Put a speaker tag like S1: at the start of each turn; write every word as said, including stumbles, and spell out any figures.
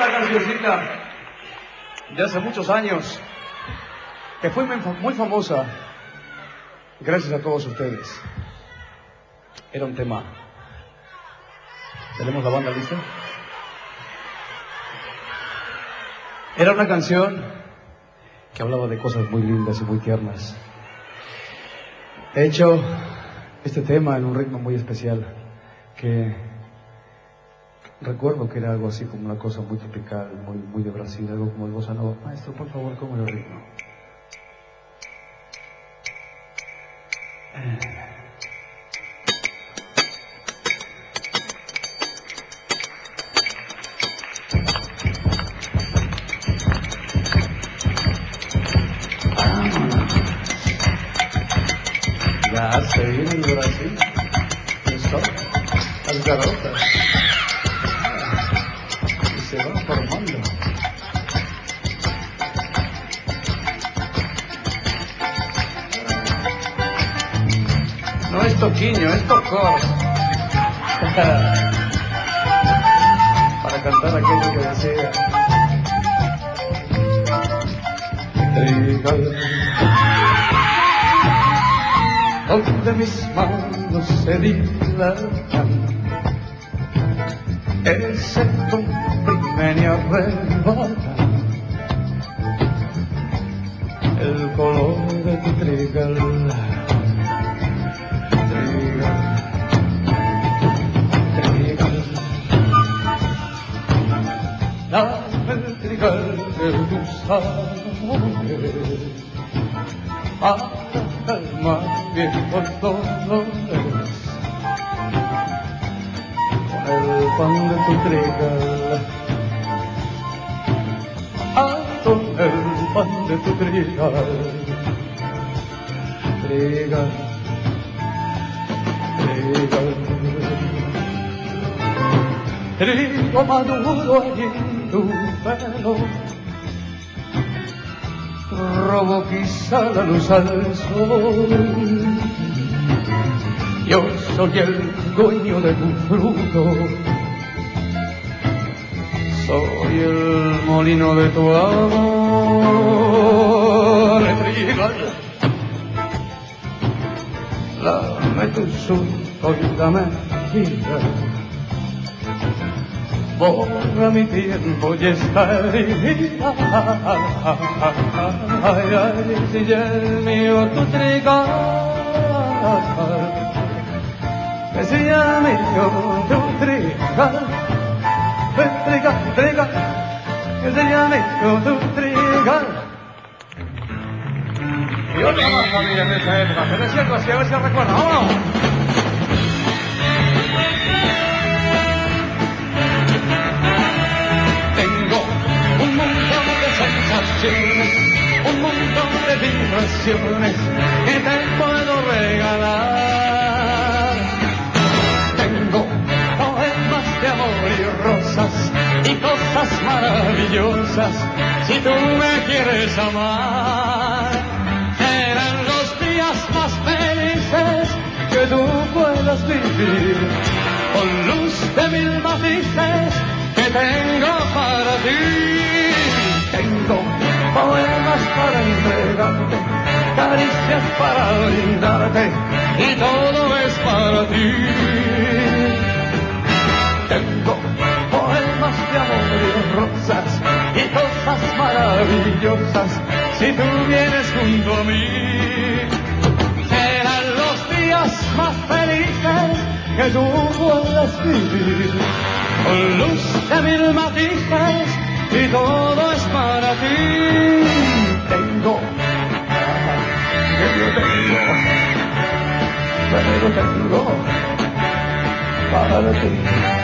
S1: una cancioncita de hace muchos años que fue muy famosa gracias a todos ustedes. Era un tema. ¿Tenemos la banda lista? Era una canción que hablaba de cosas muy lindas y muy tiernas. He hecho este tema en un ritmo muy especial que recuerdo que era algo así como una cosa muy tropical, muy, muy de Brasil, algo como el bossa nova. Maestro, por favor, ¿cómo el ritmo? Ya se viene el Brasil. Esto, las garotas. Y se va formando. No es toquiño, es tocó. Para cantar aquello que desea. Donde mis manos se dilatan, ese comprime y arrebata el color de tu trigal, trigal, trigal. Dame el trigal de tus amores para calmar viejos dolores con el pan de tu trigal, ah, con el pan de tu trigal, trigal, trigal, trigo maduro allí en tu pelo. Robo quizá la luz al sol. Yo soy el dueño de tu fruto, soy el molino de tu amor. Trigal, dame tu surco y dame vida. Borra mi tiempo y esta herida. Ay, ay, si ya es mío tu trigal, que si ya es mío tu trigal, trigal, trigal, que si ya es mío tu trigal. Y otra más familia en esa época, pero es cierto, así a ver si recuerda. ¡Vámonos! Un montón de vibraciones que te puedo regalar. Tengo poemas de amor y rosas y cosas maravillosas si tú me quieres amar. Serán los días más felices que tú puedas vivir, con luz de mil matices que tengo para ti. Tengo poemas para entregarte, caricias para brindarte, y todo es para ti. Tengo poemas de amor y rosas y cosas maravillosas si tú vienes junto a mí. Serán los días más felices que tú puedas vivir, con luz de mil matices y todo es para ti. Tengo, que yo tengo, pero tengo para ti.